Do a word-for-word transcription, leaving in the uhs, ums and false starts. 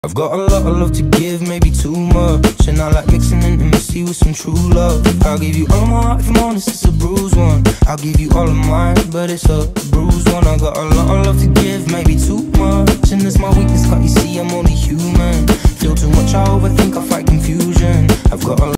I've got a lot of love to give, maybe too much, and I like mixing intimacy with some true love. I'll give you all my heart, if I'm honest, it's a bruised one. I'll give you all of mine, but it's a bruised one. I got a lot of love to give, maybe too much, and it's my weakness, can't you see I'm only human? Feel too much, I overthink, I fight confusion. I've got a